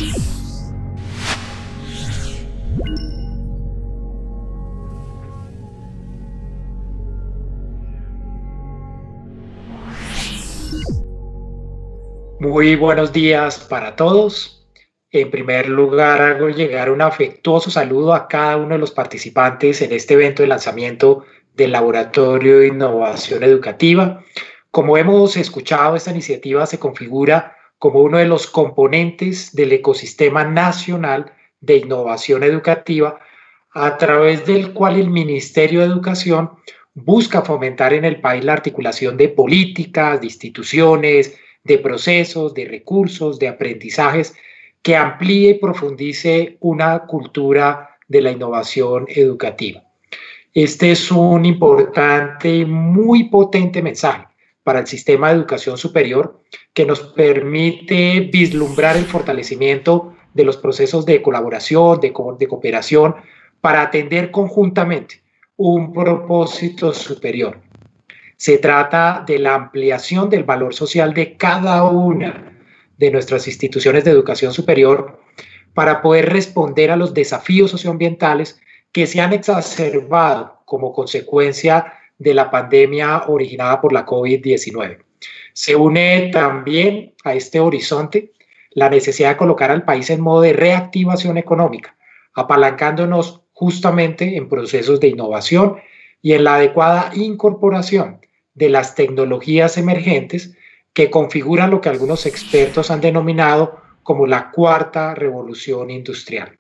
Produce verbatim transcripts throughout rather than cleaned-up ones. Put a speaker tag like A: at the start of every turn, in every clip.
A: Muy buenos días para todos. En primer lugar, hago llegar un afectuoso saludo a cada uno de los participantes en este evento de lanzamiento del Laboratorio de Innovación Educativa. Como hemos escuchado, esta iniciativa se configura como uno de los componentes del ecosistema nacional de innovación educativa, a través del cual el Ministerio de Educación busca fomentar en el país la articulación de políticas, de instituciones, de procesos, de recursos, de aprendizajes que amplíe y profundice una cultura de la innovación educativa. Este es un importante y muy potente mensaje para el sistema de educación superior que nos permite vislumbrar el fortalecimiento de los procesos de colaboración, de, co de cooperación, para atender conjuntamente un propósito superior. Se trata de la ampliación del valor social de cada una de nuestras instituciones de educación superior para poder responder a los desafíos socioambientales que se han exacerbado como consecuencia de la pandemia originada por la COVID diecinueve. Se une también a este horizonte la necesidad de colocar al país en modo de reactivación económica, apalancándonos justamente en procesos de innovación y en la adecuada incorporación de las tecnologías emergentes que configuran lo que algunos expertos han denominado como la cuarta revolución industrial.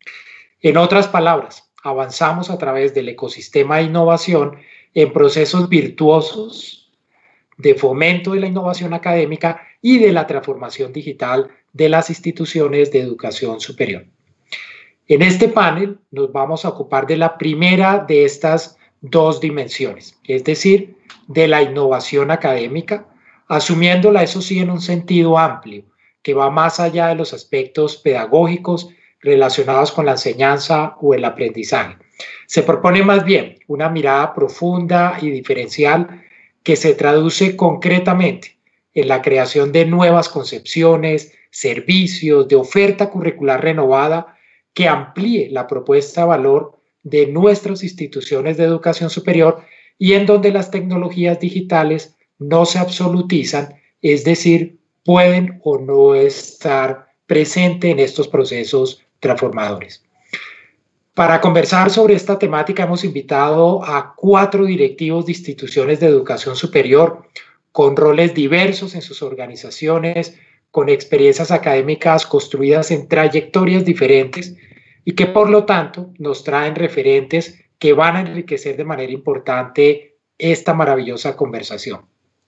A: En otras palabras, avanzamos a través del ecosistema de innovación en procesos virtuosos de fomento de la innovación académica y de la transformación digital de las instituciones de educación superior. En este panel nos vamos a ocupar de la primera de estas dos dimensiones, es decir, de la innovación académica, asumiéndola, eso sí, en un sentido amplio, que va más allá de los aspectos pedagógicos relacionados con la enseñanza o el aprendizaje. Se propone más bien una mirada profunda y diferencial que se traduce concretamente en la creación de nuevas concepciones, servicios, de oferta curricular renovada que amplíe la propuesta de valor de nuestras instituciones de educación superior y en donde las tecnologías digitales no se absolutizan, es decir, pueden o no estar presentes en estos procesos transformadores. Para conversar sobre esta temática hemos invitado a cuatro directivos de instituciones de educación superior con roles diversos en sus organizaciones, con experiencias académicas construidas en trayectorias diferentes y que por lo tanto nos traen referentes que van a enriquecer de manera importante esta maravillosa conversación.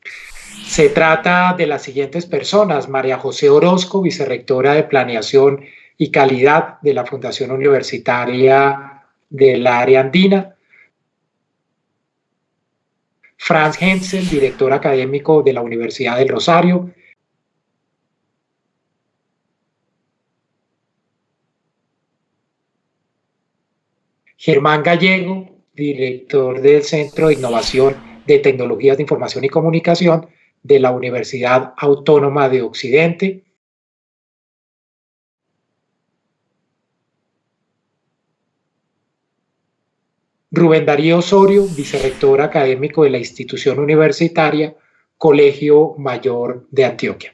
A: Se trata de las siguientes personas: María José Orozco, vicerrectora de Planeación y Calidad de la Fundación Universitaria del Área Andina; Franz Hensel, director académico de la Universidad del Rosario; Germán Gallego, director del Centro de Innovación de Tecnologías de Información y Comunicación de la Universidad Autónoma de Occidente; Rubén Darío Osorio, vicerrector académico de la institución universitaria Colegio Mayor de Antioquia.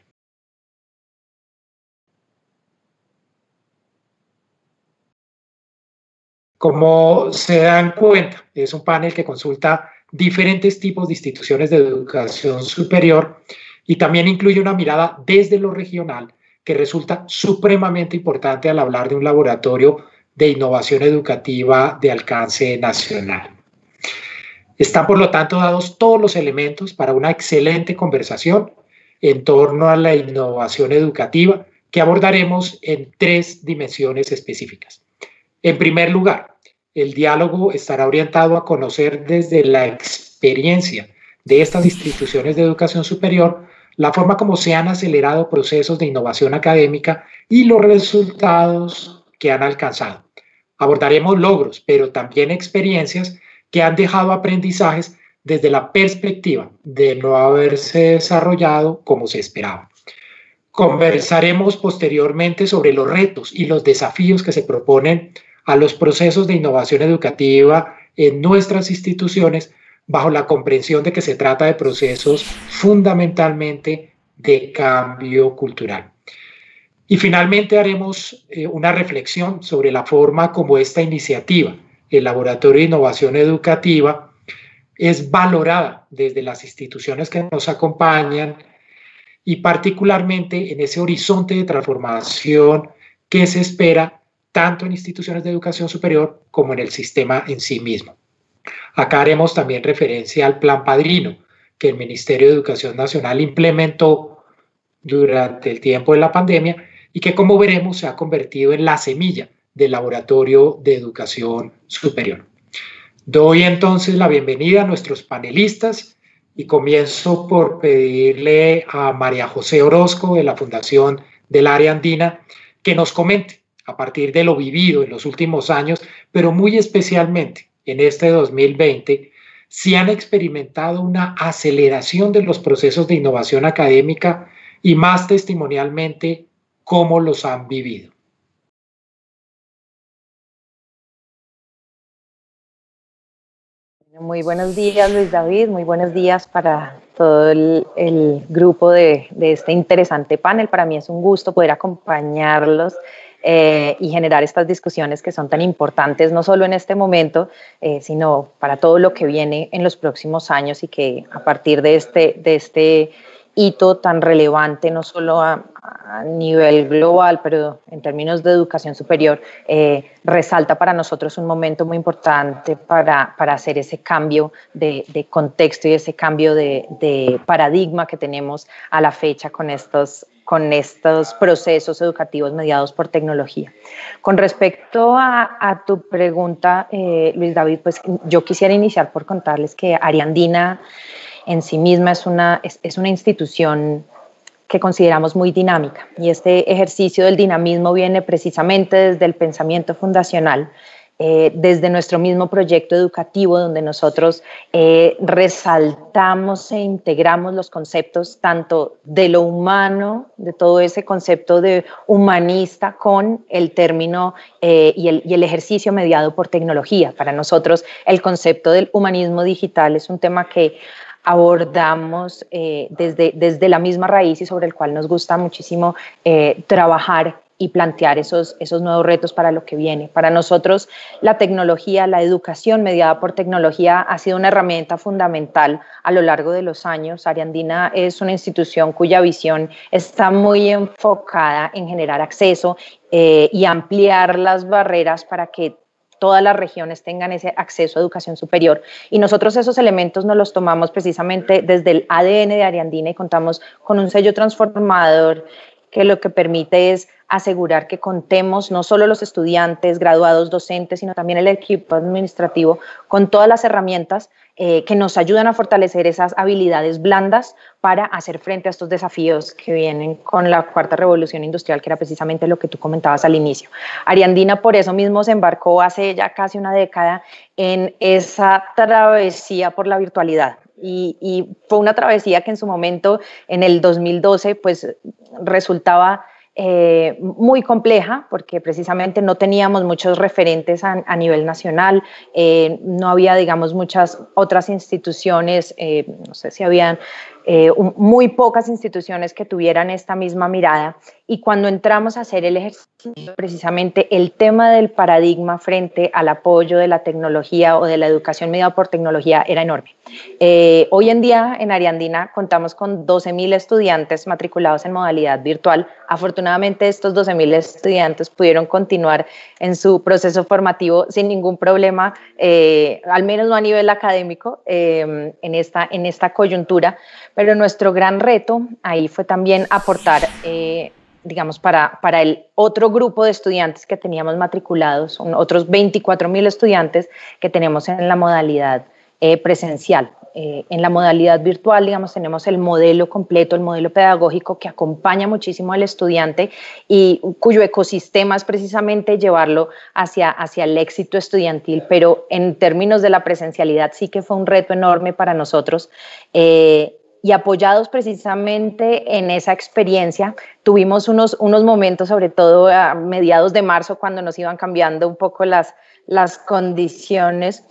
A: Como se dan cuenta, es un panel que consulta diferentes tipos de instituciones de educación superior y también incluye una mirada desde lo regional que resulta supremamente importante al hablar de un laboratorio de innovación educativa de alcance nacional. Están, por lo tanto, dados todos los elementos para una excelente conversación en torno a la innovación educativa que abordaremos en tres dimensiones específicas. En primer lugar, el diálogo estará orientado a conocer desde la experiencia de estas instituciones de educación superior la forma como se han acelerado procesos de innovación académica y los resultados que han alcanzado. Abordaremos logros, pero también experiencias que han dejado aprendizajes desde la perspectiva de no haberse desarrollado como se esperaba. Conversaremos posteriormente sobre los retos y los desafíos que se proponen a los procesos de innovación educativa en nuestras instituciones, bajo la comprensión de que se trata de procesos fundamentalmente de cambio cultural. Y finalmente haremos eh, una reflexión sobre la forma como esta iniciativa, el Laboratorio de Innovación Educativa, es valorada desde las instituciones que nos acompañan y particularmente en ese horizonte de transformación que se espera tanto en instituciones de educación superior como en el sistema en sí mismo. Acá haremos también referencia al Plan Padrino que el Ministerio de Educación Nacional implementó durante el tiempo de la pandemia y que, como veremos, se ha convertido en la semilla del Laboratorio de Educación Superior. Doy entonces la bienvenida a nuestros panelistas y comienzo por pedirle a María José Orozco de la Fundación del Área Andina que nos comente a partir de lo vivido en los últimos años, pero muy especialmente en este dos mil veinte, si han experimentado una aceleración de los procesos de innovación académica y más testimonialmente, cómo los han vivido.
B: Muy buenos días, Luis David, muy buenos días para todo el, el grupo de, de este interesante panel. Para mí es un gusto poder acompañarlos eh, y generar estas discusiones que son tan importantes, no solo en este momento, eh, sino para todo lo que viene en los próximos años y que a partir de este, de este hito tan relevante, no solo a, a nivel global, pero en términos de educación superior, eh, resalta para nosotros un momento muy importante para, para hacer ese cambio de, de contexto y ese cambio de, de paradigma que tenemos a la fecha con estos, con estos procesos educativos mediados por tecnología. Con respecto a, a tu pregunta, eh, Luis David, pues yo quisiera iniciar por contarles que Área Andina en sí misma es una, es, es una institución que consideramos muy dinámica, y este ejercicio del dinamismo viene precisamente desde el pensamiento fundacional, eh, desde nuestro mismo proyecto educativo, donde nosotros eh, resaltamos e integramos los conceptos tanto de lo humano, de todo ese concepto de humanista, con el término eh, y, el, y el ejercicio mediado por tecnología. Para nosotros el concepto del humanismo digital es un tema que abordamos eh, desde, desde la misma raíz y sobre el cual nos gusta muchísimo eh, trabajar y plantear esos, esos nuevos retos para lo que viene. Para nosotros la tecnología, la educación mediada por tecnología ha sido una herramienta fundamental a lo largo de los años. Área Andina es una institución cuya visión está muy enfocada en generar acceso eh, y ampliar las barreras para que todas las regiones tengan ese acceso a educación superior. Y nosotros esos elementos nos los tomamos precisamente desde el A D N de Área Andina y contamos con un sello transformador que lo que permite es asegurar que contemos no solo los estudiantes, graduados, docentes, sino también el equipo administrativo con todas las herramientas eh, que nos ayudan a fortalecer esas habilidades blandas para hacer frente a estos desafíos que vienen con la cuarta revolución industrial, que era precisamente lo que tú comentabas al inicio. Área Andina por eso mismo se embarcó hace ya casi una década en esa travesía por la virtualidad. Y, y fue una travesía que en su momento, en el dos mil doce, pues resultaba eh, muy compleja, porque precisamente no teníamos muchos referentes a, a nivel nacional, eh, no había, digamos, muchas otras instituciones, eh, no sé si habían eh, un, muy pocas instituciones que tuvieran esta misma mirada. Y cuando entramos a hacer el ejercicio, precisamente el tema del paradigma frente al apoyo de la tecnología o de la educación mediada por tecnología era enorme. Eh, hoy en día en Área Andina contamos con doce mil estudiantes matriculados en modalidad virtual. Afortunadamente estos doce mil estudiantes pudieron continuar en su proceso formativo sin ningún problema, eh, al menos no a nivel académico, eh, en, esta, en esta coyuntura. Pero nuestro gran reto ahí fue también aportar eh, digamos, para, para el otro grupo de estudiantes que teníamos matriculados, son otros veinticuatro mil estudiantes que tenemos en la modalidad eh, presencial. Eh, en la modalidad virtual, digamos, tenemos el modelo completo, el modelo pedagógico que acompaña muchísimo al estudiante y cuyo ecosistema es precisamente llevarlo hacia, hacia el éxito estudiantil, pero en términos de la presencialidad sí que fue un reto enorme para nosotros. Eh, y apoyados precisamente en esa experiencia, tuvimos unos, unos momentos, sobre todo a mediados de marzo, cuando nos iban cambiando un poco las, las condiciones,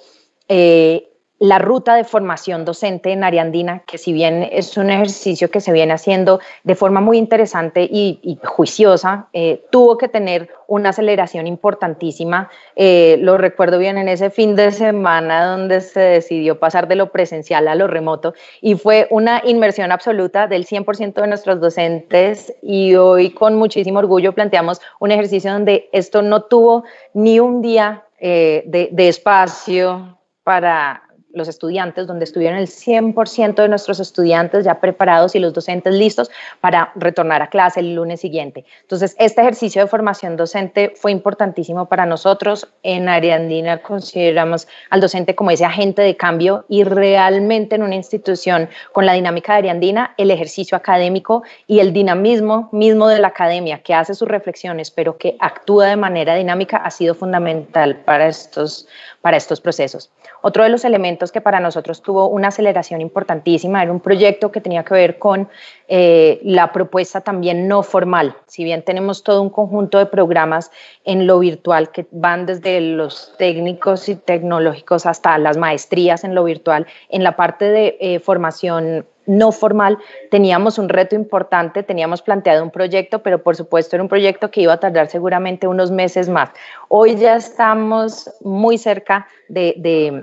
B: eh, la ruta de formación docente en área andina, que si bien es un ejercicio que se viene haciendo de forma muy interesante y, y juiciosa, eh, tuvo que tener una aceleración importantísima. Eh, lo recuerdo bien en ese fin de semana donde se decidió pasar de lo presencial a lo remoto y fue una inmersión absoluta del cien por ciento de nuestros docentes, y hoy con muchísimo orgullo planteamos un ejercicio donde esto no tuvo ni un día eh, de, de espacio para los estudiantes, donde estuvieron el cien por ciento de nuestros estudiantes ya preparados y los docentes listos para retornar a clase el lunes siguiente. Entonces, este ejercicio de formación docente fue importantísimo para nosotros. En área andina consideramos al docente como ese agente de cambio, y realmente en una institución con la dinámica de área andina, el ejercicio académico y el dinamismo mismo de la academia, que hace sus reflexiones, pero que actúa de manera dinámica, ha sido fundamental para estos, para estos procesos. Otro de los elementos que para nosotros tuvo una aceleración importantísima era un proyecto que tenía que ver con eh, la propuesta también no formal. Si bien tenemos todo un conjunto de programas en lo virtual que van desde los técnicos y tecnológicos hasta las maestrías en lo virtual, en la parte de eh, formación no formal teníamos un reto importante, teníamos planteado un proyecto, pero por supuesto era un proyecto que iba a tardar seguramente unos meses más. Hoy ya estamos muy cerca de, de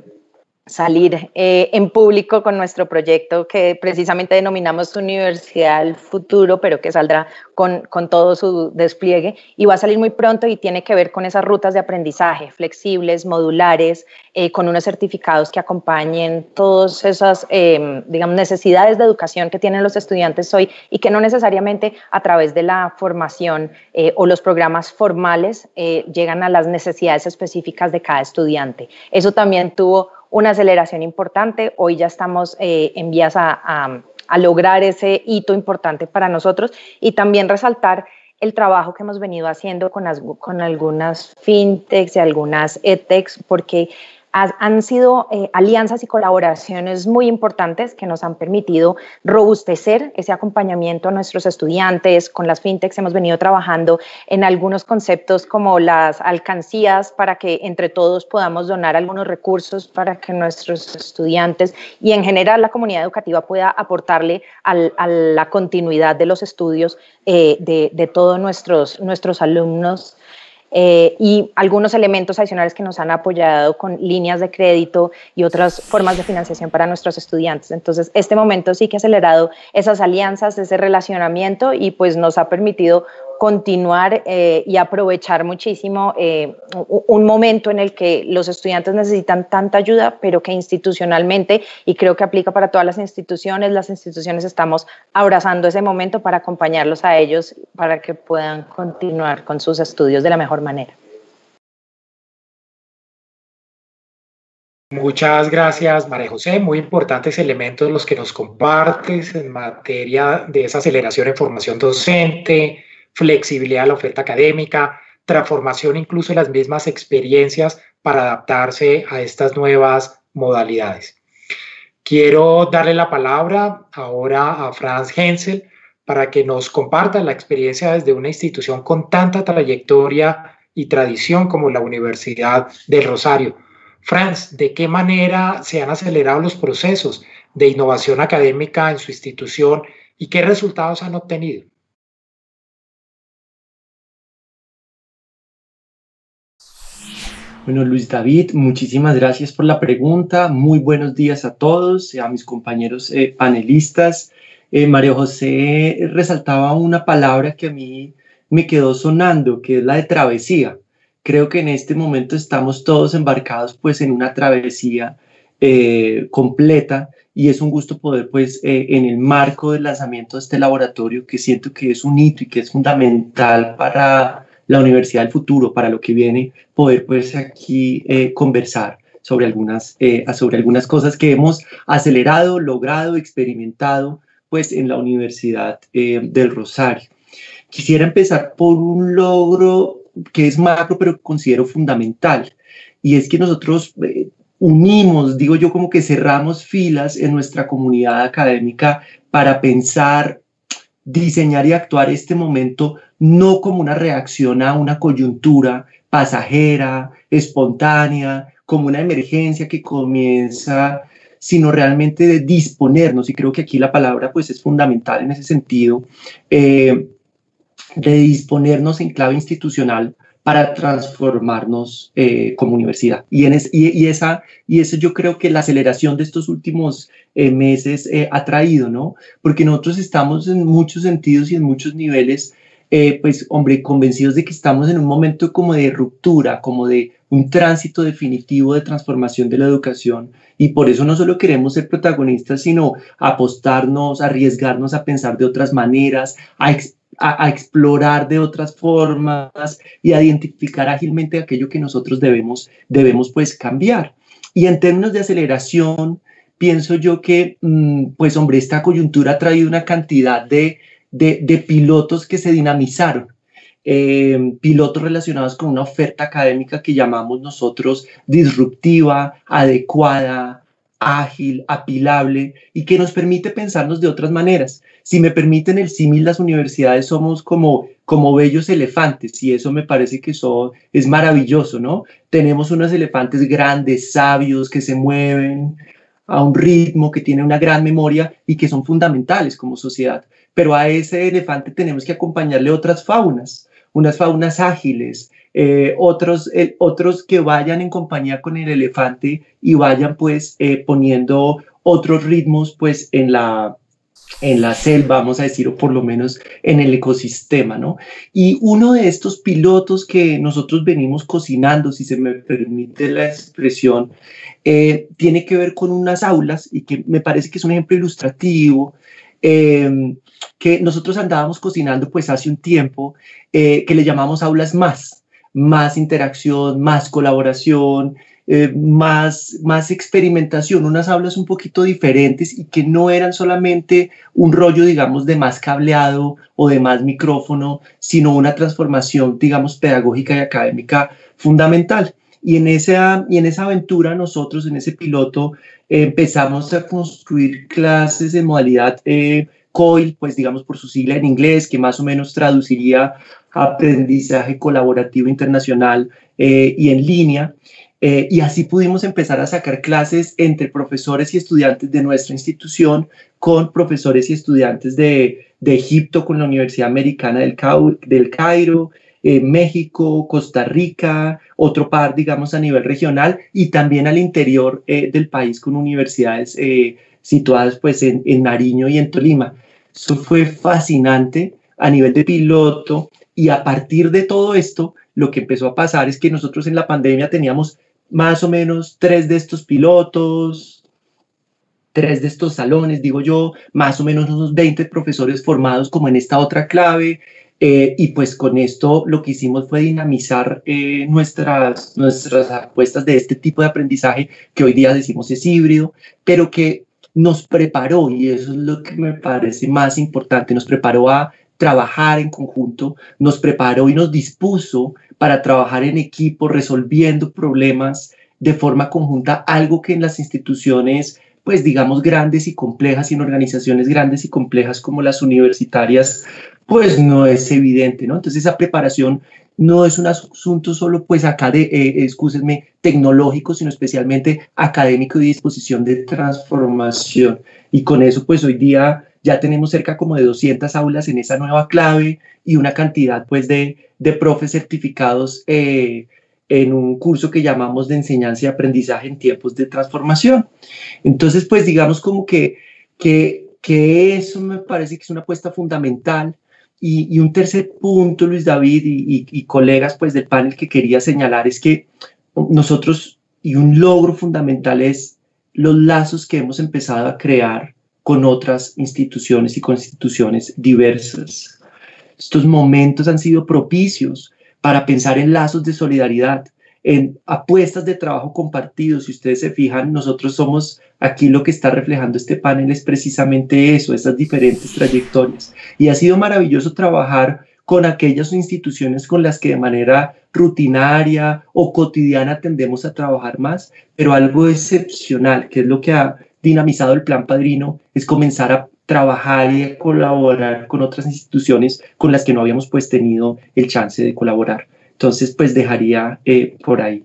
B: salir eh, en público con nuestro proyecto, que precisamente denominamos Universidad del Futuro, pero que saldrá con, con todo su despliegue y va a salir muy pronto, y tiene que ver con esas rutas de aprendizaje flexibles, modulares, eh, con unos certificados que acompañen todas esas eh, digamos, necesidades de educación que tienen los estudiantes hoy, y que no necesariamente a través de la formación eh, o los programas formales eh, llegan a las necesidades específicas de cada estudiante. Eso también tuvo una aceleración importante. Hoy ya estamos eh, en vías a, a, a lograr ese hito importante para nosotros, y también resaltar el trabajo que hemos venido haciendo con, las, con algunas fintechs y algunas edtechs, porque han sido eh, alianzas y colaboraciones muy importantes que nos han permitido robustecer ese acompañamiento a nuestros estudiantes. Con las fintechs hemos venido trabajando en algunos conceptos como las alcancías, para que entre todos podamos donar algunos recursos para que nuestros estudiantes y en general la comunidad educativa pueda aportarle al, a la continuidad de los estudios eh, de, de todos nuestros, nuestros alumnos. Eh, y algunos elementos adicionales que nos han apoyado con líneas de crédito y otras formas de financiación para nuestros estudiantes. Entonces, este momento sí que ha acelerado esas alianzas, ese relacionamiento, y pues nos ha permitido continuar eh, y aprovechar muchísimo eh, un momento en el que los estudiantes necesitan tanta ayuda, pero que institucionalmente, y creo que aplica para todas las instituciones, las instituciones estamos abrazando ese momento para acompañarlos a ellos para que puedan continuar con sus estudios de la mejor manera.
A: Muchas gracias, María José. Muy importantes elementos los que nos compartes en materia de esa aceleración en formación docente, flexibilidad de la oferta académica, transformación incluso de las mismas experiencias para adaptarse a estas nuevas modalidades. Quiero darle la palabra ahora a Franz Hensel para que nos comparta la experiencia desde una institución con tanta trayectoria y tradición como la Universidad del Rosario. Franz, ¿de qué manera se han acelerado los procesos de innovación académica en su institución y qué resultados han obtenido?
C: Bueno, Luis David, muchísimas gracias por la pregunta. Muy buenos días a todos, a mis compañeros eh, panelistas. Eh, María José resaltaba una palabra que a mí me quedó sonando, que es la de travesía. Creo que en este momento estamos todos embarcados pues, en una travesía eh, completa, y es un gusto poder, pues, eh, en el marco del lanzamiento de este laboratorio, que siento que es un hito y que es fundamental para la Universidad del Futuro, para lo que viene, poder pues aquí eh, conversar sobre algunas, eh, sobre algunas cosas que hemos acelerado, logrado, experimentado pues en la Universidad eh, del Rosario. Quisiera empezar por un logro que es macro, pero considero fundamental, y es que nosotros eh, unimos, digo yo, como que cerramos filas en nuestra comunidad académica para pensar, diseñar y actuar este momento no como una reacción a una coyuntura pasajera, espontánea, como una emergencia que comienza, sino realmente de disponernos, y creo que aquí la palabra pues es fundamental en ese sentido, eh, de disponernos en clave institucional para transformarnos eh, como universidad. Y, en es, y, y, esa, y eso yo creo que la aceleración de estos últimos eh, meses eh, ha traído, ¿no? Porque nosotros estamos en muchos sentidos y en muchos niveles, eh, pues, hombre, convencidos de que estamos en un momento como de ruptura, como de un tránsito definitivo de transformación de la educación. Y por eso no solo queremos ser protagonistas, sino apostarnos, arriesgarnos a pensar de otras maneras, a A, a explorar de otras formas y a identificar ágilmente aquello que nosotros debemos, debemos pues cambiar. Y en términos de aceleración, pienso yo que, mmm, pues hombre, esta coyuntura ha traído una cantidad de, de, de pilotos que se dinamizaron. Eh, pilotos relacionados con una oferta académica que llamamos nosotros disruptiva, adecuada, ágil, apilable y que nos permite pensarnos de otras maneras. Si me permiten el símil, las universidades somos como, como bellos elefantes y eso me parece que eso es maravilloso, ¿no? Tenemos unos elefantes grandes, sabios, que se mueven a un ritmo, que tienen una gran memoria y que son fundamentales como sociedad. Pero a ese elefante tenemos que acompañarle otras faunas, unas faunas ágiles, Eh, otros, eh, otros que vayan en compañía con el elefante y vayan pues eh, poniendo otros ritmos pues en la, en la selva, vamos a decir, o por lo menos en el ecosistema, ¿no? Y uno de estos pilotos que nosotros venimos cocinando, si se me permite la expresión, eh, tiene que ver con unas aulas y que me parece que es un ejemplo ilustrativo, eh, que nosotros andábamos cocinando pues hace un tiempo, eh, que le llamamos aulas más. Más interacción, más colaboración, eh, más, más experimentación, unas aulas un poquito diferentes y que no eran solamente un rollo, digamos, de más cableado o de más micrófono, sino una transformación, digamos, pedagógica y académica fundamental. Y en esa, y en esa aventura nosotros, en ese piloto, eh, empezamos a construir clases en modalidad eh, C O I L, pues digamos por su sigla en inglés, que más o menos traduciría aprendizaje colaborativo internacional eh, y en línea, eh, y así pudimos empezar a sacar clases entre profesores y estudiantes de nuestra institución con profesores y estudiantes de, de Egipto, con la Universidad Americana del, Cau del Cairo, eh, México, Costa Rica, otro par, digamos, a nivel regional, y también al interior eh, del país con universidades eh, situadas pues en, en Nariño y en Tolima. Eso fue fascinante a nivel de piloto. Y a partir de todo esto, lo que empezó a pasar es que nosotros en la pandemia teníamos más o menos tres de estos pilotos, tres de estos salones, digo yo, más o menos unos veinte profesores formados como en esta otra clave. Eh, y pues con esto lo que hicimos fue dinamizar eh, nuestras, nuestras apuestas de este tipo de aprendizaje que hoy día decimos es híbrido, pero que nos preparó, y eso es lo que me parece más importante, nos preparó a trabajar en conjunto, nos preparó y nos dispuso para trabajar en equipo, resolviendo problemas de forma conjunta, algo que en las instituciones, pues digamos, grandes y complejas, y en organizaciones grandes y complejas como las universitarias, pues no es evidente, ¿no? Entonces esa preparación no es un asunto solo, pues, acá de, eh, excúsenme, tecnológico, sino especialmente académico y de disposición de transformación. Y con eso, pues, hoy día ya tenemos cerca como de doscientas aulas en esa nueva clave y una cantidad, pues, de, de profes certificados eh, en un curso que llamamos de enseñanza y aprendizaje en tiempos de transformación. Entonces, pues, digamos como que, que, que eso me parece que es una apuesta fundamental. Y, y un tercer punto, Luis David y, y, y colegas pues, del panel, que quería señalar es que nosotros, y un logro fundamental, es los lazos que hemos empezado a crear con otras instituciones y con instituciones diversas. Estos momentos han sido propicios para pensar en lazos de solidaridad, en apuestas de trabajo compartido. Si ustedes se fijan, nosotros somos, aquí lo que está reflejando este panel es precisamente eso, esas diferentes trayectorias. Y ha sido maravilloso trabajar con aquellas instituciones con las que de manera rutinaria o cotidiana tendemos a trabajar más, pero algo excepcional, que es lo que ha dinamizado el Plan Padrino, es comenzar a trabajar y de colaborar con otras instituciones con las que no habíamos pues tenido el chance de colaborar. Entonces pues dejaría eh, por ahí.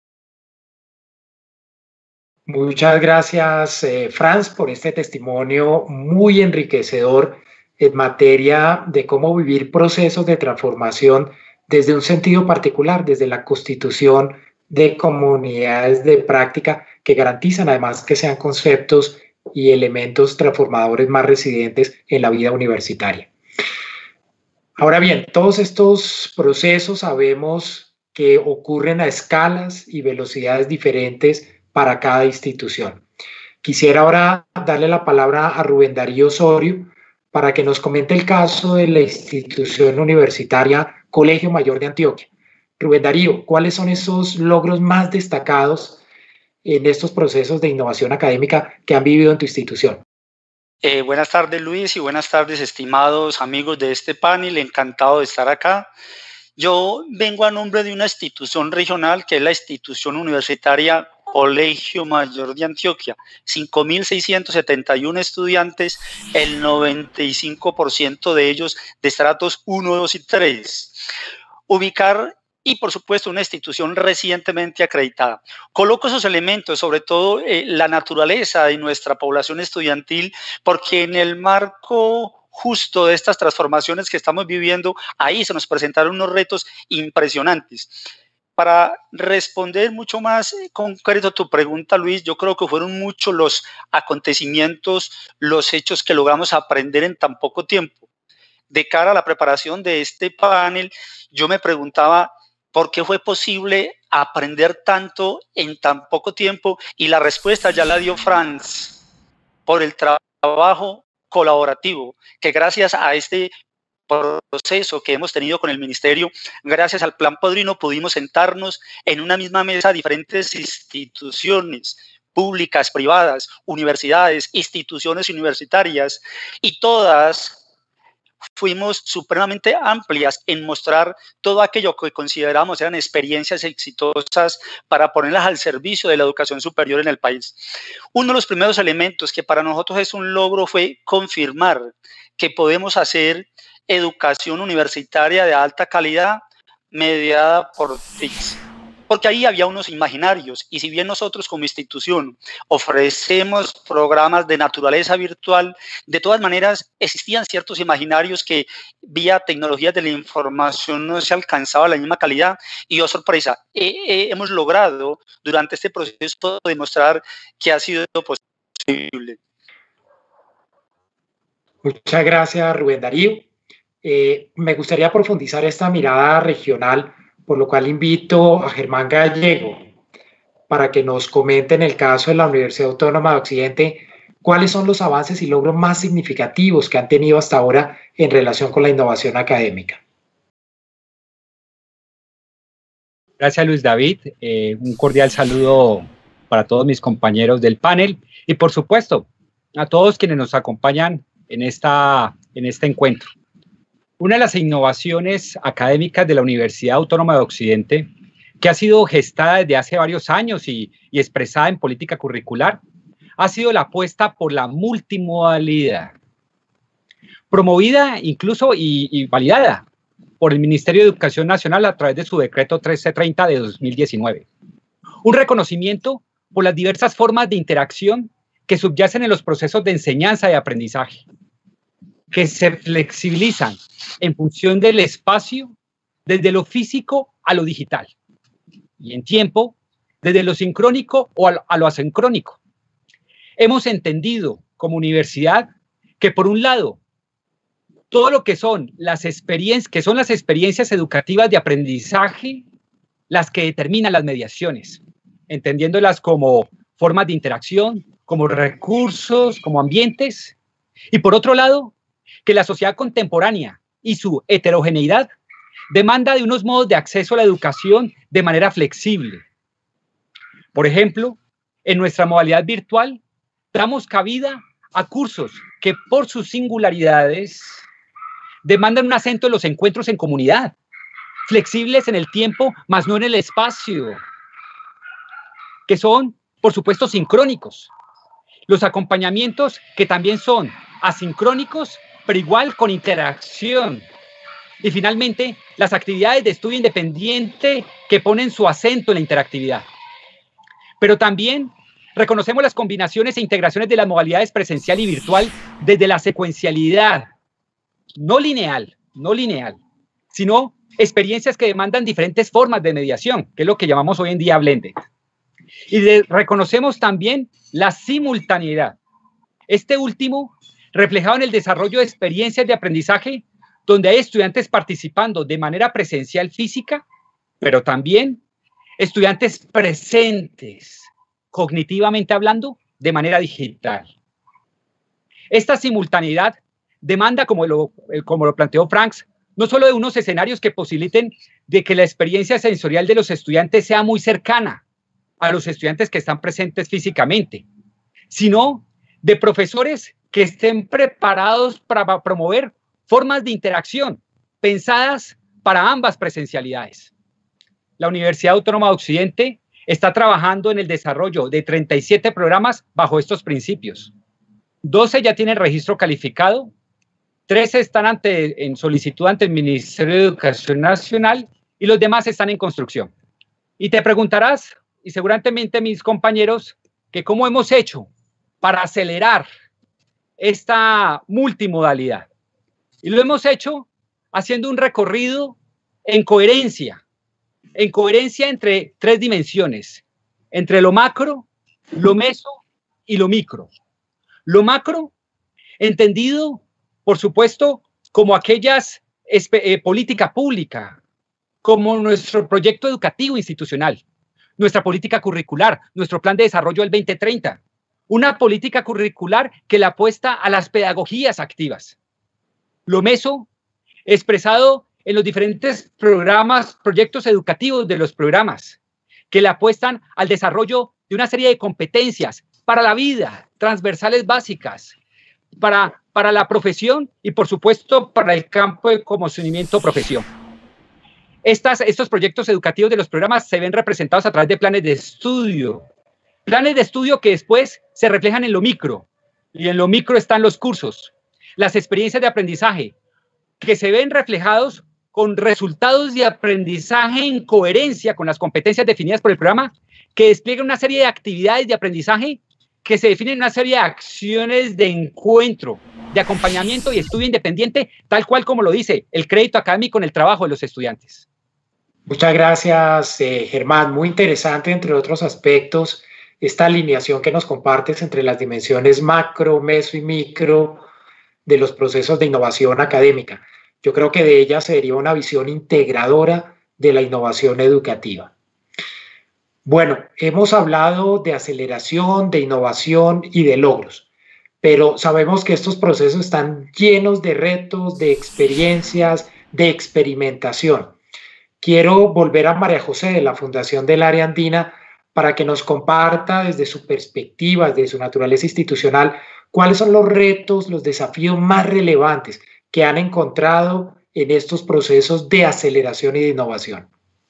A: Muchas gracias, eh, Franz, por este testimonio muy enriquecedor en materia de cómo vivir procesos de transformación desde un sentido particular, desde la constitución de comunidades de práctica que garantizan además que sean conceptos y elementos transformadores más residentes en la vida universitaria. Ahora bien, todos estos procesos sabemos que ocurren a escalas y velocidades diferentes para cada institución. Quisiera ahora darle la palabra a Rubén Darío Osorio para que nos comente el caso de la institución universitaria Colegio Mayor de Antioquia. Rubén Darío, ¿cuáles son esos logros más destacados en estos procesos de innovación académica que han vivido en tu institución?
D: Eh, buenas tardes, Luis, y buenas tardes, estimados amigos de este panel. Encantado de estar acá. Yo vengo a nombre de una institución regional que es la institución universitaria Colegio Mayor de Antioquia, cinco mil seiscientos setenta y uno estudiantes, el noventa y cinco por ciento de ellos de estratos uno, dos y tres. Ubicar y, por supuesto, una institución recientemente acreditada. Coloco esos elementos, sobre todo eh, la naturaleza de nuestra población estudiantil, porque en el marco justo de estas transformaciones que estamos viviendo, ahí se nos presentaron unos retos impresionantes. Para responder mucho más concreto a tu pregunta, Luis, yo creo que fueron muchos los acontecimientos, los hechos que logramos aprender en tan poco tiempo. De cara a la preparación de este panel, yo me preguntaba por qué fue posible aprender tanto en tan poco tiempo, y la respuesta ya la dio Franz, por el trabajo colaborativo, que gracias a este proceso que hemos tenido con el ministerio, gracias al Plan Padrino, pudimos sentarnos en una misma mesa diferentes instituciones públicas, privadas, universidades, instituciones universitarias, y todas fuimos supremamente amplias en mostrar todo aquello que consideramos eran experiencias exitosas para ponerlas al servicio de la educación superior en el país. Uno de los primeros elementos que para nosotros es un logro fue confirmar que podemos hacer educación universitaria de alta calidad mediada por T I C. Porque ahí había unos imaginarios, y si bien nosotros como institución ofrecemos programas de naturaleza virtual, de todas maneras existían ciertos imaginarios que vía tecnologías de la información no se alcanzaba la misma calidad, y oh sorpresa, eh, eh, hemos logrado durante este proceso demostrar que ha sido posible.
A: Muchas gracias, Rubén Darío. Eh, me gustaría profundizar esta mirada regional, por lo cual invito a Germán Gallego para que nos comente en el caso de la Universidad Autónoma de Occidente cuáles son los avances y logros más significativos que han tenido hasta ahora en relación con la innovación académica.
E: Gracias, Luis David. Eh, un cordial saludo para todos mis compañeros del panel y, por supuesto, a todos quienes nos acompañan en, esta, en este encuentro. Una de las innovaciones académicas de la Universidad Autónoma de Occidente, que ha sido gestada desde hace varios años y, y expresada en política curricular, ha sido la apuesta por la multimodalidad, promovida incluso y, y validada por el Ministerio de Educación Nacional a través de su decreto trece treinta de dos mil diecinueve. Un reconocimiento por las diversas formas de interacción que subyacen en los procesos de enseñanza y aprendizaje, que se flexibilizan en función del espacio, desde lo físico a lo digital, y en tiempo, desde lo sincrónico o a lo, a lo asincrónico. Hemos entendido como universidad que, por un lado, todo lo que son las experiencias, que son las experiencias educativas de aprendizaje, las que determinan las mediaciones, entendiéndolas como formas de interacción, como recursos, como ambientes, y por otro lado, que la sociedad contemporánea y su heterogeneidad demanda de unos modos de acceso a la educación de manera flexible. Por ejemplo, en nuestra modalidad virtual, damos cabida a cursos que por sus singularidades demandan un acento en los encuentros en comunidad, flexibles en el tiempo, mas no en el espacio, que son, por supuesto, sincrónicos, Los acompañamientos que también son asincrónicos, pero igual con interacción. Y finalmente, las actividades de estudio independiente que ponen su acento en la interactividad. Pero también reconocemos las combinaciones e integraciones de las modalidades presencial y virtual desde la secuencialidad, no lineal, no lineal, sino experiencias que demandan diferentes formas de mediación, que es lo que llamamos hoy en día blended. Y de, reconocemos también la simultaneidad. Este último, reflejado en el desarrollo de experiencias de aprendizaje, donde hay estudiantes participando de manera presencial física, pero también estudiantes presentes, cognitivamente hablando, de manera digital. Esta simultaneidad demanda, como lo, como lo planteó Franks, no solo de unos escenarios que posibiliten de que la experiencia sensorial de los estudiantes sea muy cercana a los estudiantes que están presentes físicamente, sino de profesores que estén preparados para promover formas de interacción pensadas para ambas presencialidades. La Universidad Autónoma de Occidente está trabajando en el desarrollo de treinta y siete programas bajo estos principios. doce ya tienen registro calificado, trece están ante, en solicitud ante el Ministerio de Educación Nacional y los demás están en construcción. Y te preguntarás, y seguramente mis compañeros, que cómo hemos hecho para acelerar esta multimodalidad. Y lo hemos hecho haciendo un recorrido en coherencia, en coherencia entre tres dimensiones, entre lo macro, lo meso y lo micro. Lo macro, entendido, por supuesto, como aquellas eh, política pública, como nuestro proyecto educativo institucional, nuestra política curricular, nuestro plan de desarrollo del veinte treinta, una política curricular que le apuesta a las pedagogías activas. Lo meso, expresado en los diferentes programas, proyectos educativos de los programas, que le apuestan al desarrollo de una serie de competencias para la vida, transversales básicas, para, para la profesión y, por supuesto, para el campo de conocimiento-profesión. Estas, estos proyectos educativos de los programas se ven representados a través de planes de estudio, planes de estudio que después se reflejan en lo micro, y en lo micro están los cursos, las experiencias de aprendizaje, que se ven reflejados con resultados de aprendizaje en coherencia con las competencias definidas por el programa, que despliegan una serie de actividades de aprendizaje que se definen en una serie de acciones de encuentro, de acompañamiento y estudio independiente, tal cual como lo dice el crédito académico en el trabajo de los estudiantes.
A: Muchas gracias, eh, Germán. Muy interesante, entre otros aspectos, esta alineación que nos compartes entre las dimensiones macro, meso y micro de los procesos de innovación académica. Yo creo que de ella sería una visión integradora de la innovación educativa. Bueno, hemos hablado de aceleración, de innovación y de logros, pero sabemos que estos procesos están llenos de retos, de experiencias, de experimentación. Quiero volver a María José de la Fundación del Área Andina para que nos comparta desde su perspectiva, desde su naturaleza institucional, cuáles son los retos, los desafíos más relevantes que han encontrado en estos procesos de aceleración y de innovación.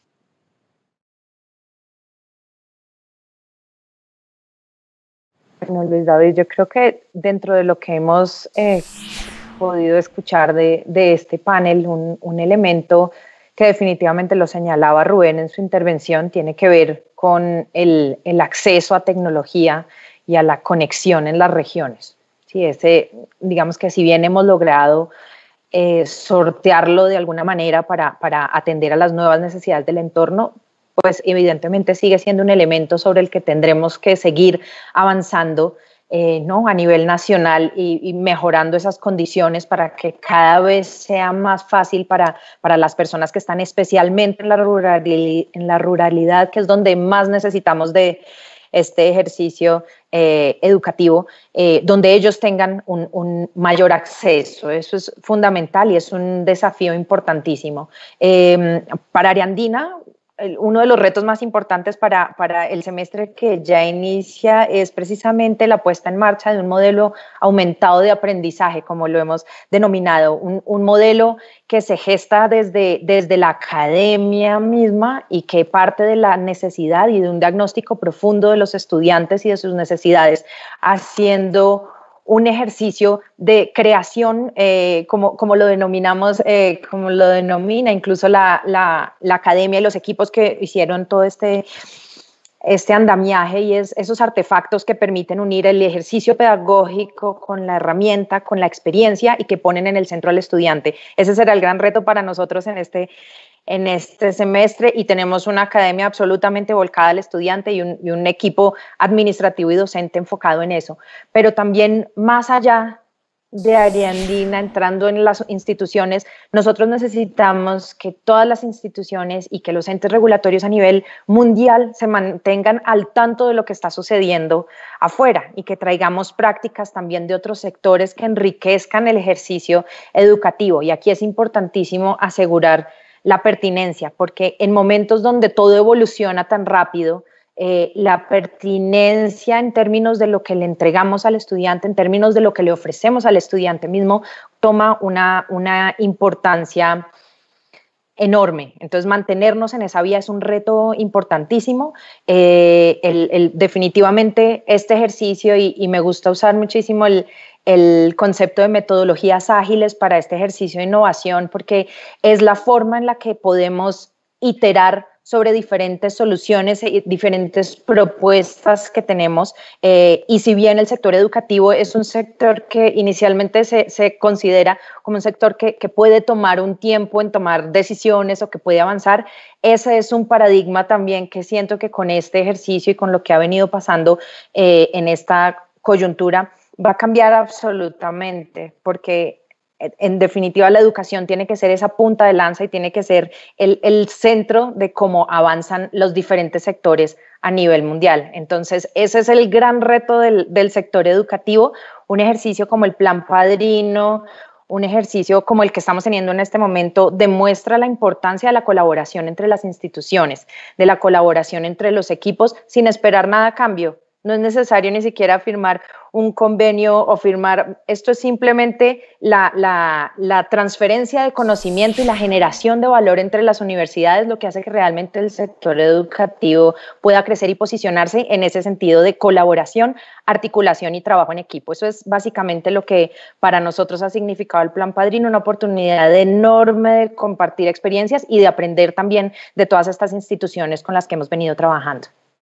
B: Bueno, Luis David, yo creo que dentro de lo que hemos eh, podido escuchar de, de este panel, un, un elemento que definitivamente lo señalaba Rubén en su intervención, tiene que ver con el, el acceso a tecnología y a la conexión en las regiones. Sí, ese, digamos que si bien hemos logrado eh, sortearlo de alguna manera para, para atender a las nuevas necesidades del entorno, pues evidentemente sigue siendo un elemento sobre el que tendremos que seguir avanzando eh, ¿no? a nivel nacional y, y mejorando esas condiciones para que cada vez sea más fácil para, para las personas que están especialmente en la, ruralidad, en la ruralidad, que es donde más necesitamos de este ejercicio eh, educativo, eh, donde ellos tengan un, un mayor acceso. Eso es fundamental y es un desafío importantísimo. Eh, para Área Andina, uno de los retos más importantes para, para el semestre que ya inicia es precisamente la puesta en marcha de un modelo aumentado de aprendizaje, como lo hemos denominado, un, un modelo que se gesta desde, desde la academia misma y que parte de la necesidad y de un diagnóstico profundo de los estudiantes y de sus necesidades, haciendo un ejercicio de creación, eh, como, como lo denominamos, eh, como lo denomina incluso la, la, la academia y los equipos que hicieron todo este, este andamiaje, y es esos artefactos que permiten unir el ejercicio pedagógico con la herramienta, con la experiencia, y que ponen en el centro al estudiante. Ese será el gran reto para nosotros en este en este semestre, y tenemos una academia absolutamente volcada al estudiante y un, y un equipo administrativo y docente enfocado en eso. Pero también, más allá de Ariandina, entrando en las instituciones, nosotros necesitamos que todas las instituciones y que los entes regulatorios a nivel mundial se mantengan al tanto de lo que está sucediendo afuera, y que traigamos prácticas también de otros sectores que enriquezcan el ejercicio educativo. Y aquí es importantísimo asegurar la pertinencia, porque en momentos donde todo evoluciona tan rápido, eh, la pertinencia en términos de lo que le entregamos al estudiante, en términos de lo que le ofrecemos al estudiante mismo, toma una, una importancia enorme. Entonces, mantenernos en esa vía es un reto importantísimo. Eh, el, el, definitivamente este ejercicio, y, y me gusta usar muchísimo el, el concepto de metodologías ágiles para este ejercicio de innovación, porque es la forma en la que podemos iterar sobre diferentes soluciones y diferentes propuestas que tenemos. Eh, y si bien el sector educativo es un sector que inicialmente se, se considera como un sector que, que puede tomar un tiempo en tomar decisiones o que puede avanzar, ese es un paradigma también que siento que con este ejercicio y con lo que ha venido pasando eh, en esta coyuntura va a cambiar absolutamente, porque en definitiva la educación tiene que ser esa punta de lanza y tiene que ser el, el centro de cómo avanzan los diferentes sectores a nivel mundial. Entonces, ese es el gran reto del, del sector educativo. Un ejercicio como el Plan Padrino, un ejercicio como el que estamos teniendo en este momento, demuestra la importancia de la colaboración entre las instituciones, de la colaboración entre los equipos, sin esperar nada a cambio. No es necesario ni siquiera firmar un convenio o firmar, esto es simplemente la, la, la transferencia de conocimiento y la generación de valor entre las universidades, lo que hace que realmente el sector educativo pueda crecer y posicionarse en ese sentido de colaboración, articulación y trabajo en equipo. Eso es básicamente lo que para nosotros ha significado el Plan Padrino, una oportunidad enorme de compartir experiencias y de aprender también de todas estas instituciones con las que hemos venido trabajando.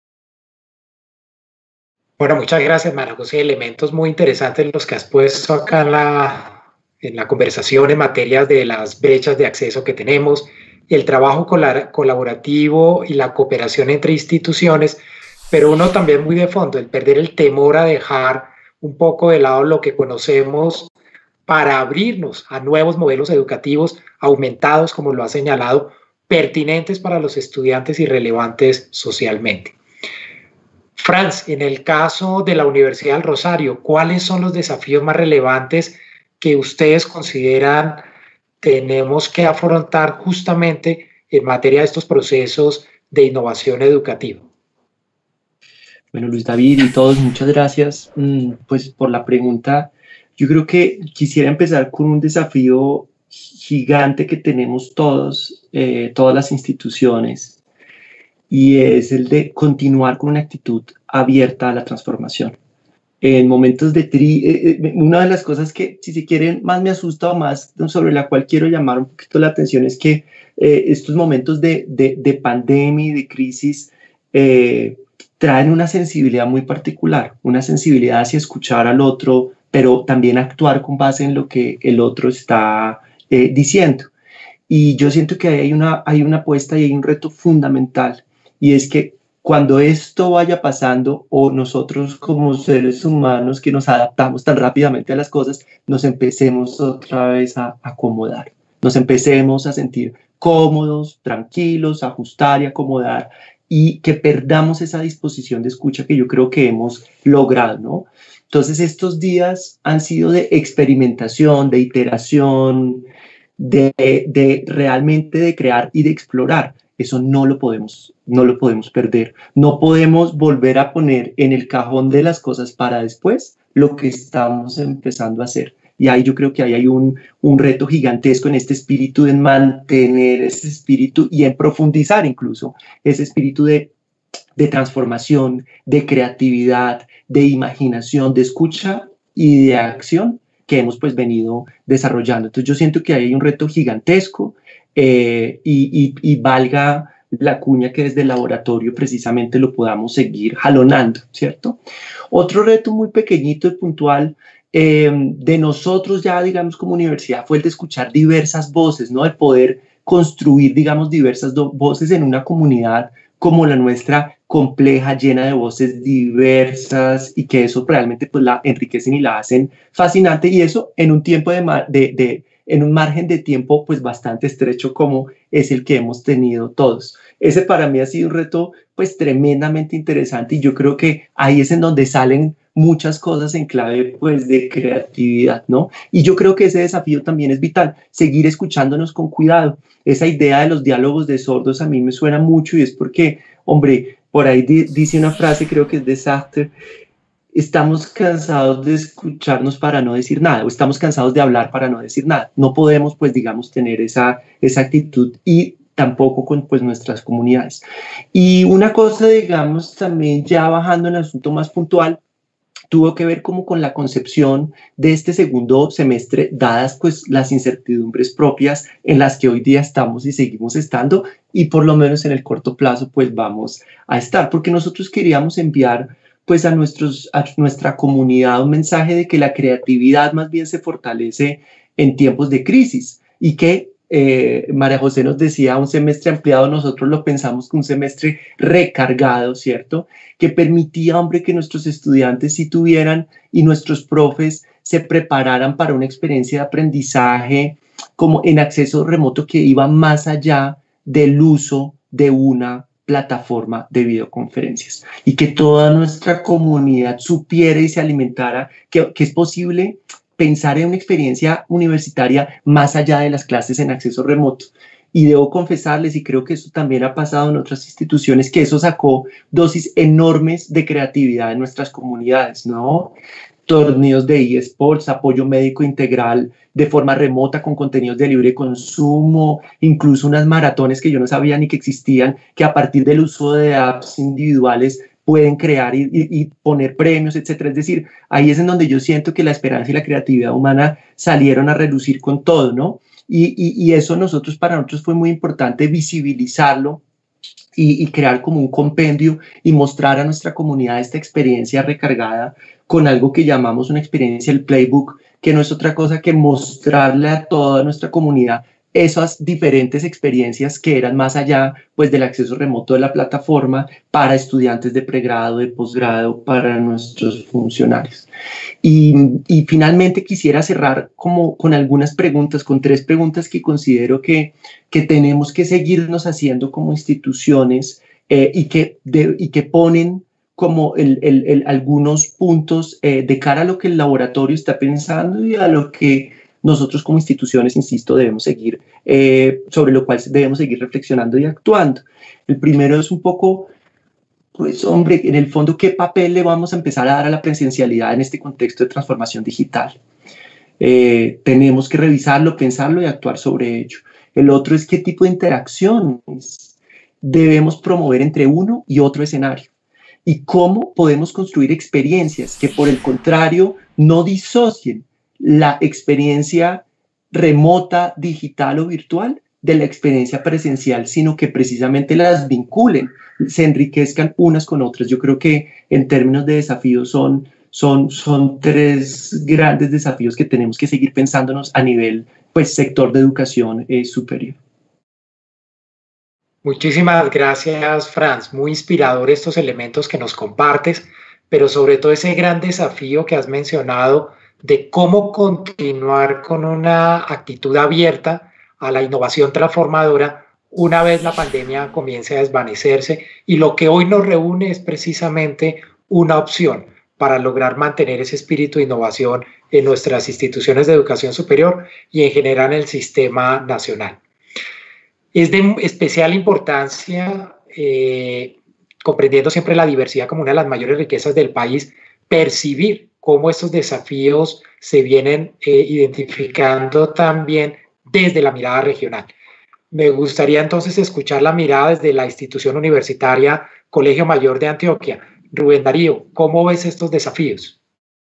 A: Bueno, muchas gracias, María José. Elementos muy interesantes los que has puesto acá en la, en la conversación en materia de las brechas de acceso que tenemos, el trabajo colaborativo y la cooperación entre instituciones, pero uno también muy de fondo, el perder el temor a dejar un poco de lado lo que conocemos para abrirnos a nuevos modelos educativos aumentados, como lo ha señalado, pertinentes para los estudiantes y relevantes socialmente. Franz, en el caso de la Universidad del Rosario, ¿cuáles son los desafíos más relevantes que ustedes consideran tenemos que afrontar justamente en materia de estos procesos de innovación educativa?
C: Bueno, Luis David y todos, muchas gracias pues, por la pregunta. Yo creo que quisiera empezar con un desafío gigante que tenemos todos, eh, todas las instituciones, y es el de continuar con una actitud abierta a la transformación. En momentos de tri, eh, una de las cosas que, si se quieren, más me asusta o más sobre la cual quiero llamar un poquito la atención es que eh, estos momentos de, de, de pandemia y de crisis eh, traen una sensibilidad muy particular, una sensibilidad hacia escuchar al otro, pero también actuar con base en lo que el otro está eh, diciendo. Y yo siento que hay una, hay una apuesta y hay un reto fundamental, y es que cuando esto vaya pasando, o nosotros como seres humanos que nos adaptamos tan rápidamente a las cosas, nos empecemos otra vez a acomodar, nos empecemos a sentir cómodos, tranquilos, ajustar y acomodar, y que perdamos esa disposición de escucha que yo creo que hemos logrado, ¿no? Entonces estos días han sido de experimentación, de iteración, de, de realmente de crear y de explorar. Eso no lo podemos, no lo podemos perder. No podemos volver a poner en el cajón de las cosas para después lo que estamos empezando a hacer. Y ahí yo creo que ahí hay un, un reto gigantesco en este espíritu de mantener ese espíritu y en profundizar incluso ese espíritu de, de transformación, de creatividad, de imaginación, de escucha y de acción que hemos pues venido desarrollando. Entonces yo siento que ahí hay un reto gigantesco eh, y, y, y valga la cuña que desde el laboratorio precisamente lo podamos seguir jalonando, ¿cierto? Otro reto muy pequeñito y puntual eh, de nosotros ya, digamos, como universidad fue el de escuchar diversas voces, ¿no? El poder construir, digamos, diversas voces en una comunidad como la nuestra, compleja, llena de voces diversas y que eso realmente pues la enriquecen y la hacen fascinante y eso en un tiempo de, de, de en un margen de tiempo pues bastante estrecho como es el que hemos tenido todos. Ese para mí ha sido un reto pues tremendamente interesante y yo creo que ahí es en donde salen muchas cosas en clave pues de creatividad, ¿no? Y yo creo que ese desafío también es vital, seguir escuchándonos con cuidado. Esa idea de los diálogos de sordos a mí me suena mucho y es porque, hombre, por ahí di, dice una frase, creo que es de Sartre, estamos cansados de escucharnos para no decir nada, o estamos cansados de hablar para no decir nada. No podemos, pues, digamos, tener esa, esa actitud y tampoco con, pues, nuestras comunidades. Y una cosa, digamos, también ya bajando en el asunto más puntual, tuvo que ver como con la concepción de este segundo semestre, dadas pues las incertidumbres propias en las que hoy día estamos y seguimos estando, y por lo menos en el corto plazo pues vamos a estar, porque nosotros queríamos enviar pues a, nuestros, a nuestra comunidad un mensaje de que la creatividad más bien se fortalece en tiempos de crisis y que Eh, María José nos decía un semestre ampliado, nosotros lo pensamos como un semestre recargado, ¿cierto? Que permitía, hombre, que nuestros estudiantes sí tuvieran y nuestros profes se prepararan para una experiencia de aprendizaje como en acceso remoto que iba más allá del uso de una plataforma de videoconferencias y que toda nuestra comunidad supiera y se alimentara que, que es posible pensar en una experiencia universitaria más allá de las clases en acceso remoto. Y debo confesarles, y creo que eso también ha pasado en otras instituciones, que eso sacó dosis enormes de creatividad en nuestras comunidades, ¿no? Torneos de eSports, apoyo médico integral de forma remota con contenidos de libre consumo, incluso unas maratones que yo no sabía ni que existían, que a partir del uso de apps individuales pueden crear y, y, y poner premios, etcétera. Es decir, ahí es en donde yo siento que la esperanza y la creatividad humana salieron a relucir con todo, ¿no? Y, y, y eso nosotros, para nosotros fue muy importante visibilizarlo y, y crear como un compendio y mostrar a nuestra comunidad esta experiencia recargada con algo que llamamos una experiencia, el playbook, que no es otra cosa que mostrarle a toda nuestra comunidad esas diferentes experiencias que eran más allá pues, del acceso remoto de la plataforma para estudiantes de pregrado, de posgrado, para nuestros funcionarios. Y, y finalmente quisiera cerrar como con algunas preguntas, con tres preguntas que considero que, que tenemos que seguirnos haciendo como instituciones eh, y, que de, y que ponen como el, el, el, algunos puntos eh, de cara a lo que el laboratorio está pensando y a lo que nosotros como instituciones, insisto, debemos seguir, eh, sobre lo cual debemos seguir reflexionando y actuando. El primero es un poco, pues hombre, en el fondo, ¿qué papel le vamos a empezar a dar a la presencialidad en este contexto de transformación digital? Eh, tenemos que revisarlo, pensarlo y actuar sobre ello. El otro es qué tipo de interacciones debemos promover entre uno y otro escenario. Y cómo podemos construir experiencias que, por el contrario, no disocien la experiencia remota, digital o virtual de la experiencia presencial, sino que precisamente las vinculen, se enriquezcan unas con otras. Yo creo que en términos de desafíos son, son, son tres grandes desafíos que tenemos que seguir pensándonos a nivel pues, sector de educación eh, superior.
A: Muchísimas gracias, Franz. Muy inspirador estos elementos que nos compartes, pero sobre todo ese gran desafío que has mencionado de cómo continuar con una actitud abierta a la innovación transformadora una vez la pandemia comience a desvanecerse. Y lo que hoy nos reúne es precisamente una opción, para lograr mantener ese espíritu de innovación en nuestras instituciones de educación superior y en general en el sistema nacional. Es de especial importancia, eh, comprendiendo siempre la diversidad como una de las mayores riquezas del país, percibir cómo estos desafíos se vienen eh, identificando también desde la mirada regional. Me gustaría entonces escuchar la mirada desde la institución universitaria Colegio Mayor de Antioquia. Rubén Darío, ¿cómo ves estos desafíos?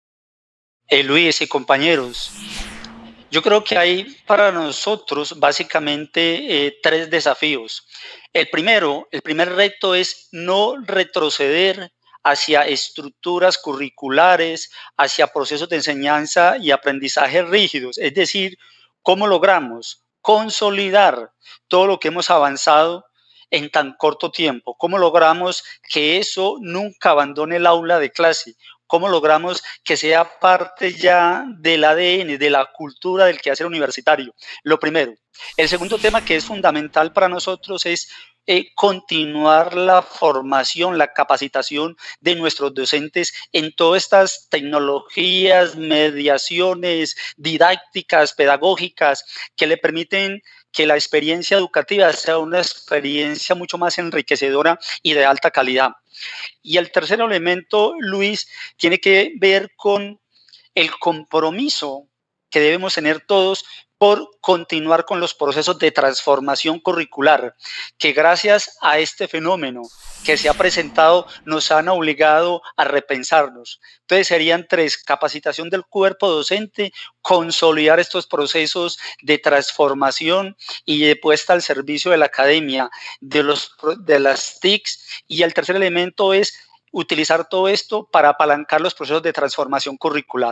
D: Eh, Luis y compañeros, yo creo que hay para nosotros básicamente eh, tres desafíos. El primero, el primer reto es no retroceder hacia estructuras curriculares, hacia procesos de enseñanza y aprendizaje rígidos. Es decir, ¿cómo logramos consolidar todo lo que hemos avanzado en tan corto tiempo? ¿Cómo logramos que eso nunca abandone el aula de clase? ¿Cómo logramos que sea parte ya del A D N, de la cultura del quehacer universitario? Lo primero. El segundo tema que es fundamental para nosotros es eh, continuar la formación, la capacitación de nuestros docentes en todas estas tecnologías, mediaciones, didácticas, pedagógicas que le permiten que la experiencia educativa sea una experiencia mucho más enriquecedora y de alta calidad. Y el tercer elemento, Luis, tiene que ver con el compromiso que debemos tener todos por continuar con los procesos de transformación curricular, que gracias a este fenómeno que se ha presentado nos han obligado a repensarnos. Entonces serían tres: capacitación del cuerpo docente, consolidar estos procesos de transformación y de puesta al servicio de la academia, de, los, de las T I Cs, y el tercer elemento es utilizar todo esto para apalancar los procesos de transformación curricular.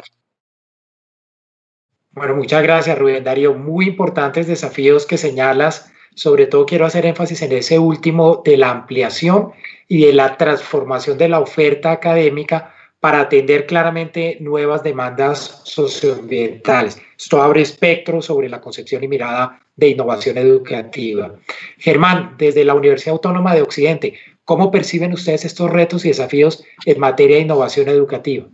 A: Bueno, muchas gracias, Rubén Darío. Muy importantes desafíos que señalas. Sobre todo quiero hacer énfasis en ese último de la ampliación y de la transformación de la oferta académica para atender claramente nuevas demandas socioambientales. Esto abre espectro sobre la concepción y mirada de innovación educativa. Germán, desde la Universidad Autónoma de Occidente, ¿cómo perciben ustedes estos retos y desafíos en materia de innovación educativa?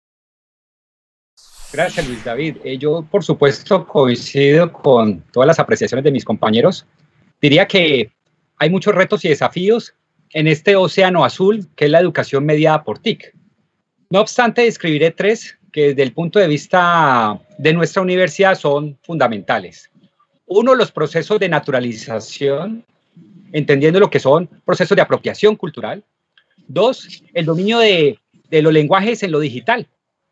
E: Gracias, Luis David. Eh, yo, por supuesto, coincido con todas las apreciaciones de mis compañeros. Diría que hay muchos retos y desafíos en este océano azul que es la educación mediada por T I C. No obstante, describiré tres que desde el punto de vista de nuestra universidad son fundamentales. Uno, los procesos de naturalización, entendiendo lo que son procesos de apropiación cultural. Dos, el dominio de, de los lenguajes en lo digital.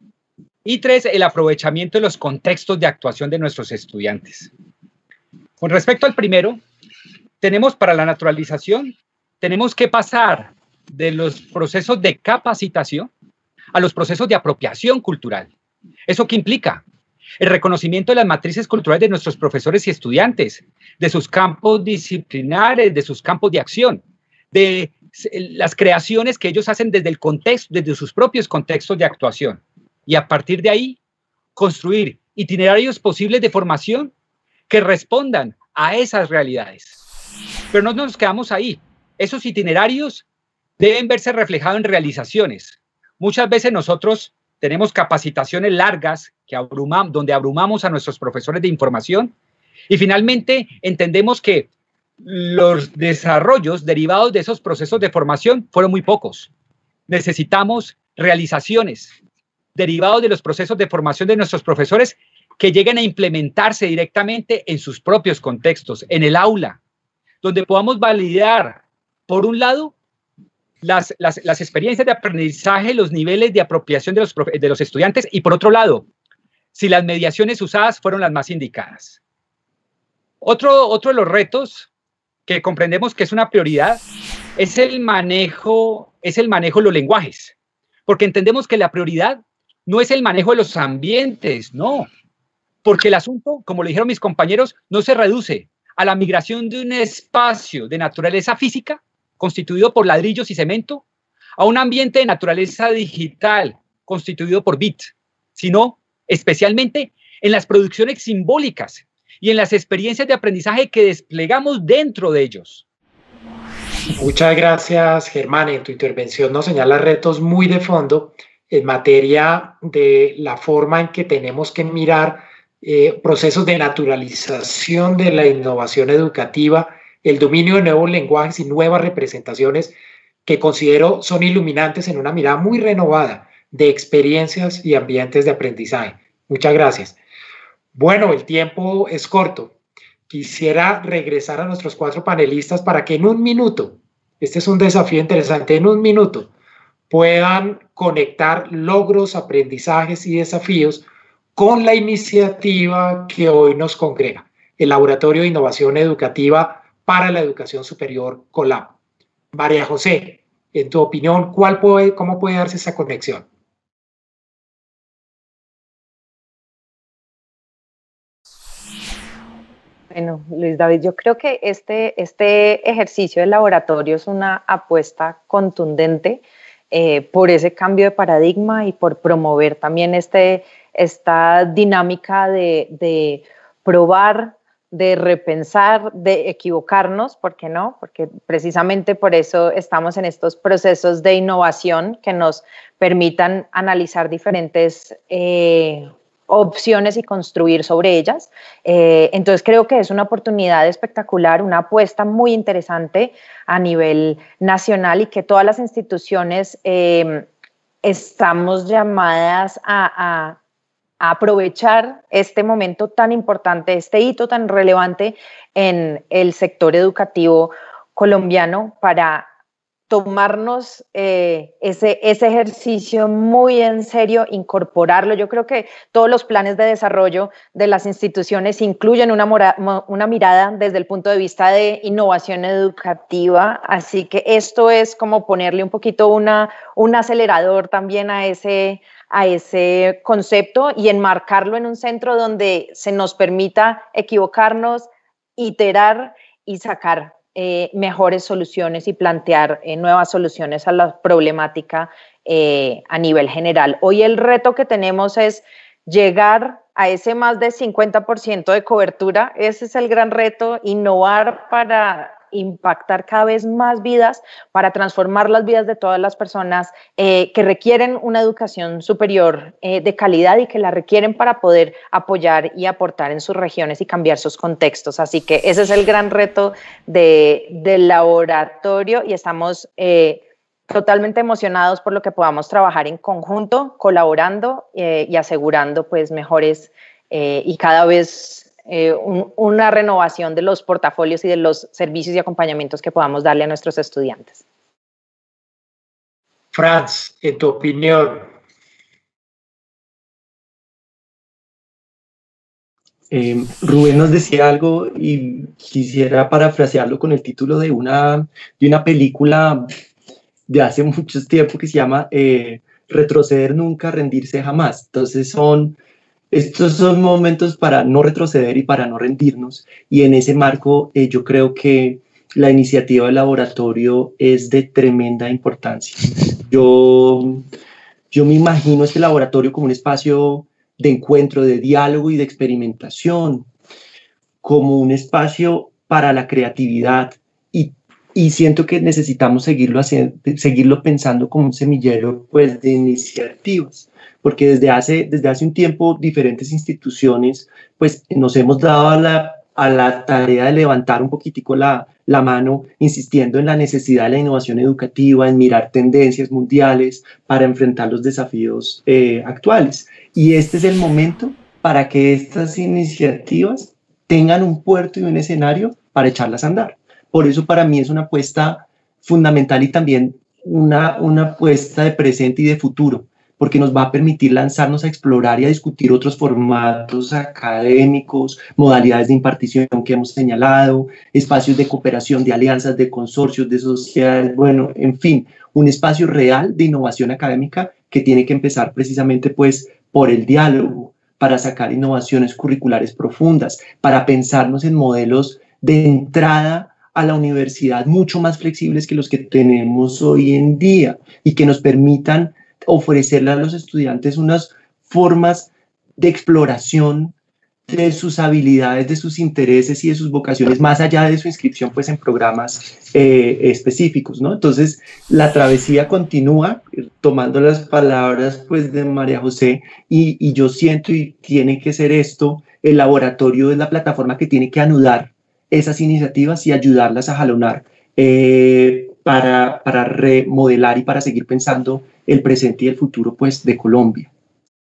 E: Y tres, el aprovechamiento de los contextos de actuación de nuestros estudiantes. Con respecto al primero, tenemos para la naturalización, tenemos que pasar de los procesos de capacitación a los procesos de apropiación cultural. ¿Eso qué implica? El reconocimiento de las matrices culturales de nuestros profesores y estudiantes, de sus campos disciplinares, de sus campos de acción, de las creaciones que ellos hacen desde el contexto, desde sus propios contextos de actuación. Y a partir de ahí, construir itinerarios posibles de formación que respondan a esas realidades. Pero no nos quedamos ahí. Esos itinerarios deben verse reflejados en realizaciones. Muchas veces nosotros tenemos capacitaciones largas que abrumamos, donde abrumamos a nuestros profesores de información y finalmente entendemos que los desarrollos derivados de esos procesos de formación fueron muy pocos. Necesitamos realizaciones derivados de los procesos de formación de nuestros profesores que lleguen a implementarse directamente en sus propios contextos, en el aula, donde podamos validar, por un lado, las, las, las experiencias de aprendizaje, los niveles de apropiación de los, de los estudiantes y, por otro lado, si las mediaciones usadas fueron las más indicadas. Otro, otro de los retos que comprendemos que es una prioridad es el manejo, es el manejo de los lenguajes, porque entendemos que la prioridad no es el manejo de los ambientes, no, porque el asunto, como lo dijeron mis compañeros, no se reduce a la migración de un espacio de naturaleza física constituido por ladrillos y cemento a un ambiente de naturaleza digital constituido por bits, sino especialmente en las producciones simbólicas y en las experiencias de aprendizaje que desplegamos dentro de ellos.
A: Muchas gracias, Germán. En tu intervención nos señala retos muy de fondo en materia de la forma en que tenemos que mirar eh, procesos de naturalización de la innovación educativa, el dominio de nuevos lenguajes y nuevas representaciones que considero son iluminantes en una mirada muy renovada de experiencias y ambientes de aprendizaje. Muchas gracias. Bueno, el tiempo es corto. Quisiera regresar a nuestros cuatro panelistas para que en un minuto, este es un desafío interesante, en un minuto puedan conectar logros, aprendizajes y desafíos con la iniciativa que hoy nos congrega, el Laboratorio de Innovación Educativa para la Educación Superior COLAB. María José, en tu opinión, ¿cuál puede, cómo puede darse esa conexión?
B: Bueno, Luis David, yo creo que este, este ejercicio del laboratorio es una apuesta contundente eh, por ese cambio de paradigma y por promover también este, esta dinámica de, de probar, de repensar, de equivocarnos, ¿por qué no? Porque precisamente por eso estamos en estos procesos de innovación que nos permitan analizar diferentes eh, opciones y construir sobre ellas. Eh, entonces creo que es una oportunidad espectacular, una apuesta muy interesante a nivel nacional y que todas las instituciones eh, estamos llamadas a, a, a aprovechar este momento tan importante, este hito tan relevante en el sector educativo colombiano para tomarnos eh, ese, ese ejercicio muy en serio, incorporarlo. Yo creo que todos los planes de desarrollo de las instituciones incluyen una, mora, una mirada desde el punto de vista de innovación educativa, así que esto es como ponerle un poquito una, un acelerador también a ese, a ese concepto y enmarcarlo en un centro donde se nos permita equivocarnos, iterar y sacar Eh, mejores soluciones y plantear eh, nuevas soluciones a la problemática eh, a nivel general. Hoy el reto que tenemos es llegar a ese más de cincuenta por ciento de cobertura. Ese es el gran reto, innovar para impactar cada vez más vidas, para transformar las vidas de todas las personas eh, que requieren una educación superior eh, de calidad y que la requieren para poder apoyar y aportar en sus regiones y cambiar sus contextos. Así que ese es el gran reto de, del laboratorio y estamos eh, totalmente emocionados por lo que podamos trabajar en conjunto, colaborando eh, y asegurando pues mejores eh, y cada vez Eh, un, una renovación de los portafolios y de los servicios y acompañamientos que podamos darle a nuestros estudiantes.
A: Franz, en tu opinión.
C: Eh, Rubén nos decía algo y quisiera parafrasearlo con el título de una, de una película de hace mucho tiempo que se llama eh, Retroceder nunca, rendirse jamás. Entonces son Estos son momentos para no retroceder y para no rendirnos, y en ese marco eh, yo creo que la iniciativa del laboratorio es de tremenda importancia. Yo, yo me imagino este laboratorio como un espacio de encuentro, de diálogo y de experimentación, como un espacio para la creatividad, y, y siento que necesitamos seguirlo, haciendo, seguirlo pensando como un semillero pues, de iniciativas. Porque desde hace, desde hace un tiempo diferentes instituciones pues, nos hemos dado a la, a la tarea de levantar un poquitico la, la mano, insistiendo en la necesidad de la innovación educativa, en mirar tendencias mundiales para enfrentar los desafíos eh, actuales. Y este es el momento para que estas iniciativas tengan un puerto y un escenario para echarlas a andar. Por eso para mí es una apuesta fundamental y también una, una apuesta de presente y de futuro, porque nos va a permitir lanzarnos a explorar y a discutir otros formatos académicos, modalidades de impartición que hemos señalado, espacios de cooperación, de alianzas, de consorcios, de sociedades, bueno, en fin, un espacio real de innovación académica que tiene que empezar precisamente pues por el diálogo, para sacar innovaciones curriculares profundas, para pensarnos en modelos de entrada a la universidad mucho más flexibles que los que tenemos hoy en día y que nos permitan ofrecerle a los estudiantes unas formas de exploración de sus habilidades, de sus intereses y de sus vocaciones, más allá de su inscripción pues en programas eh, específicos, ¿no? Entonces, la travesía continúa, tomando las palabras pues de María José, y, y yo siento y tiene que ser esto, el laboratorio es la plataforma que tiene que anudar esas iniciativas y ayudarlas a jalonar eh, para, para remodelar y para seguir pensando el presente y el futuro pues de Colombia.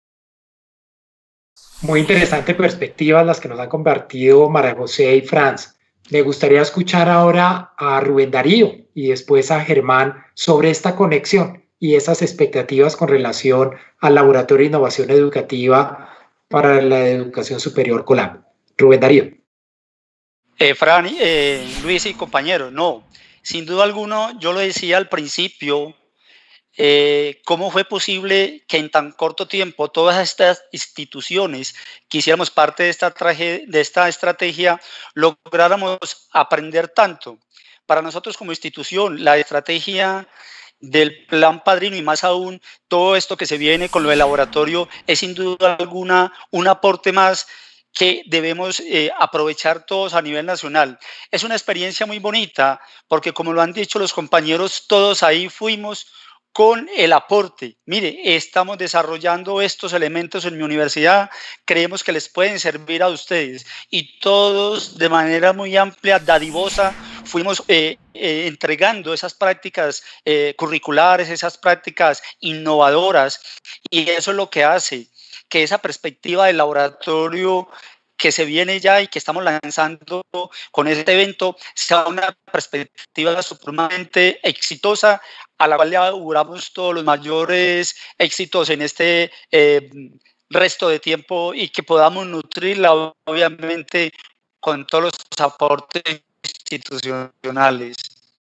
A: Muy interesante perspectivas las que nos han compartido María José y Franz. Me gustaría escuchar ahora a Rubén Darío y después a Germán sobre esta conexión y esas expectativas con relación al Laboratorio de Innovación Educativa para la Educación Superior Colab. Rubén Darío.
D: Eh, Fran, eh, Luis y compañeros, no, sin duda alguna, yo lo decía al principio, Eh, ¿cómo fue posible que en tan corto tiempo todas estas instituciones que hiciéramos parte de esta, traje, de esta estrategia lográramos aprender tanto? Para nosotros como institución, la estrategia del Plan Padrino y más aún todo esto que se viene con lo del laboratorio es sin duda alguna un aporte más que debemos eh, aprovechar todos a nivel nacional. Es una experiencia muy bonita porque, como lo han dicho los compañeros, todos ahí fuimos con el aporte. Mire, estamos desarrollando estos elementos en mi universidad, creemos que les pueden servir a ustedes y todos de manera muy amplia, dadivosa, fuimos eh, eh, entregando esas prácticas eh, curriculares, esas prácticas innovadoras, y eso es lo que hace que esa perspectiva del laboratorio que se viene ya y que estamos lanzando con este evento sea una perspectiva supremamente exitosa, a la cual le auguramos todos los mayores éxitos en este eh, resto de tiempo y que podamos nutrirla obviamente con todos los aportes institucionales.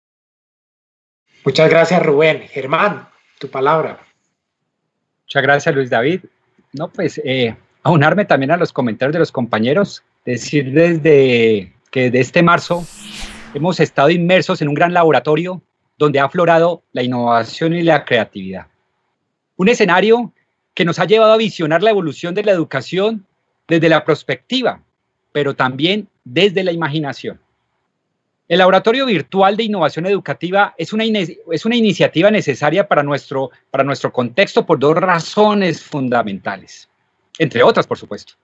A: Muchas gracias, Rubén. Germán, tu palabra.
E: Muchas gracias, Luis David. No, pues eh, aunarme también a los comentarios de los compañeros, decir desde que desde este marzo hemos estado inmersos en un gran laboratorio donde ha aflorado la innovación y la creatividad. Un escenario que nos ha llevado a visionar la evolución de la educación desde la perspectiva, pero también desde la imaginación. El Laboratorio Virtual de Innovación Educativa es una, es una iniciativa necesaria para nuestro, para nuestro contexto por dos razones fundamentales, entre otras, por supuesto.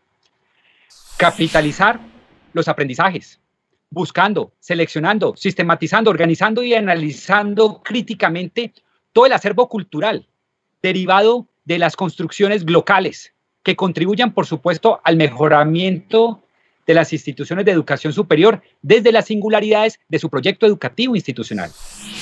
E: Capitalizar los aprendizajes, buscando, seleccionando, sistematizando, organizando y analizando críticamente todo el acervo cultural derivado de las construcciones locales que contribuyan, por supuesto, al mejoramiento de las instituciones de educación superior desde las singularidades de su proyecto educativo institucional.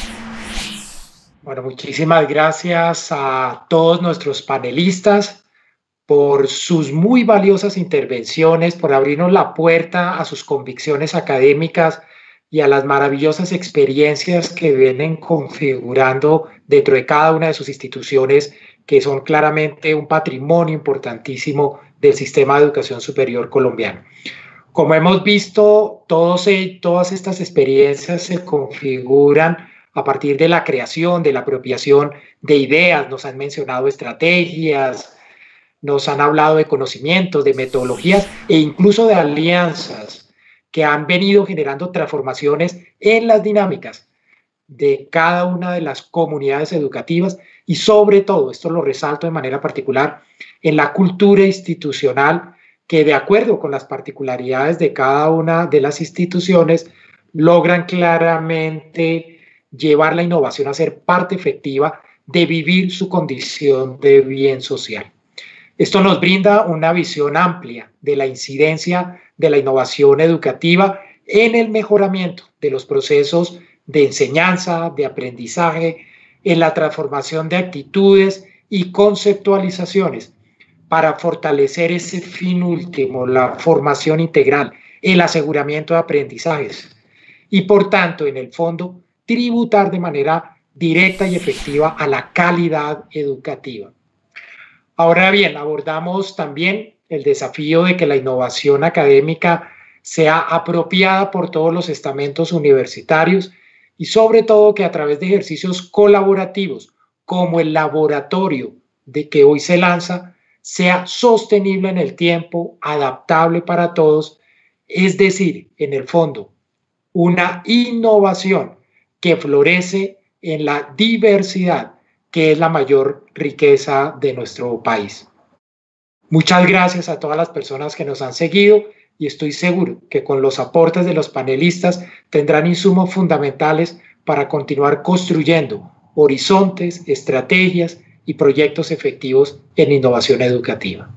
A: Bueno, muchísimas gracias a todos nuestros panelistas por sus muy valiosas intervenciones, por abrirnos la puerta a sus convicciones académicas y a las maravillosas experiencias que vienen configurando dentro de cada una de sus instituciones, que son claramente un patrimonio importantísimo del sistema de educación superior colombiano. Como hemos visto, todos, todas estas experiencias se configuran a partir de la creación, de la apropiación de ideas. Nos han mencionado estrategias, nos han hablado de conocimientos, de metodologías e incluso de alianzas que han venido generando transformaciones en las dinámicas de cada una de las comunidades educativas y sobre todo, esto lo resalto de manera particular, en la cultura institucional que, de acuerdo con las particularidades de cada una de las instituciones, logran claramente llevar la innovación a ser parte efectiva de vivir su condición de bien social. Esto nos brinda una visión amplia de la incidencia de la innovación educativa en el mejoramiento de los procesos de enseñanza, de aprendizaje, en la transformación de actitudes y conceptualizaciones para fortalecer ese fin último, la formación integral, el aseguramiento de aprendizajes y, por tanto, en el fondo, tributar de manera directa y efectiva a la calidad educativa. Ahora bien, abordamos también el desafío de que la innovación académica sea apropiada por todos los estamentos universitarios y sobre todo que a través de ejercicios colaborativos como el laboratorio de que hoy se lanza, sea sostenible en el tiempo, adaptable para todos, es decir, en el fondo, una innovación que florece en la diversidad, que es la mayor riqueza de nuestro país. Muchas gracias a todas las personas que nos han seguido y estoy seguro que con los aportes de los panelistas tendrán insumos fundamentales para continuar construyendo horizontes, estrategias y proyectos efectivos en innovación educativa.